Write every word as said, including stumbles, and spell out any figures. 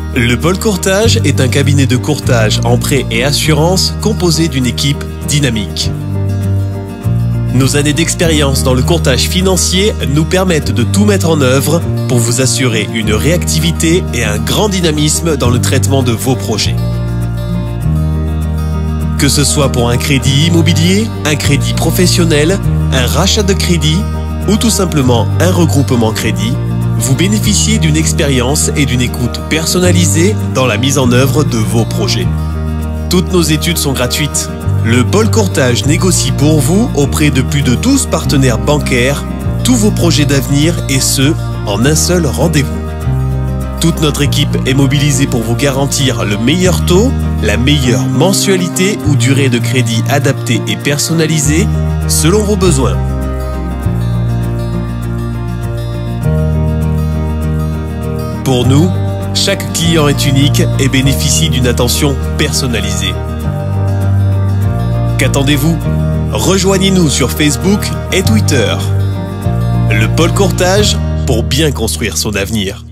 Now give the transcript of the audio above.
Le Pôle Courtage est un cabinet de courtage en prêt et assurance composé d'une équipe dynamique. Nos années d'expérience dans le courtage financier nous permettent de tout mettre en œuvre pour vous assurer une réactivité et un grand dynamisme dans le traitement de vos projets. Que ce soit pour un crédit immobilier, un crédit professionnel, un rachat de crédit ou tout simplement un regroupement crédit, vous bénéficiez d'une expérience et d'une écoute personnalisée dans la mise en œuvre de vos projets. Toutes nos études sont gratuites. Le Pôle Courtage négocie pour vous auprès de plus de douze partenaires bancaires tous vos projets d'avenir et ce, en un seul rendez-vous. Toute notre équipe est mobilisée pour vous garantir le meilleur taux, la meilleure mensualité ou durée de crédit adaptée et personnalisée selon vos besoins. Pour nous, chaque client est unique et bénéficie d'une attention personnalisée. Qu'attendez-vous? Rejoignez-nous sur Facebook et Twitter. Le Pôle Courtage pour bien construire son avenir.